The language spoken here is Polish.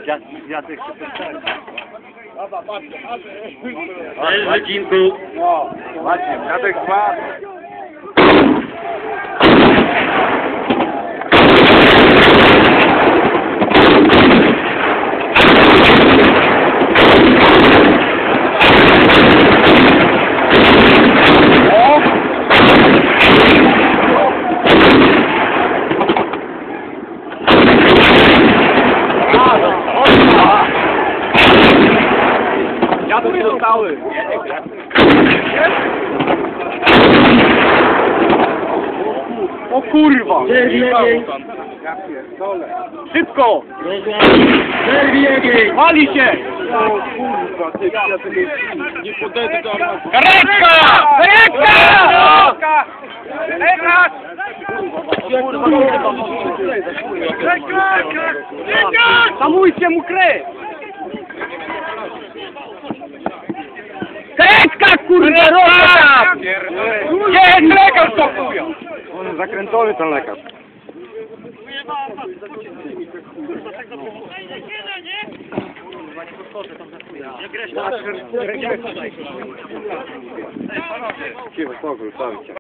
Dziadek się też. Cześć, Wycinku. No, właśnie, dziadek dwa. Dziadek zostały. O kurwa! Szybko! Wali się! O kurwa, ty, ja tego nie podejdę do armaty. Karetka! Karetka! Lekarz! Hamujcie mu krew! Karetka, kurwa! Roka! Nie, lekarz to chuja! On jest zakręcony, ten lekarz. Cicho, spokój, stawić się.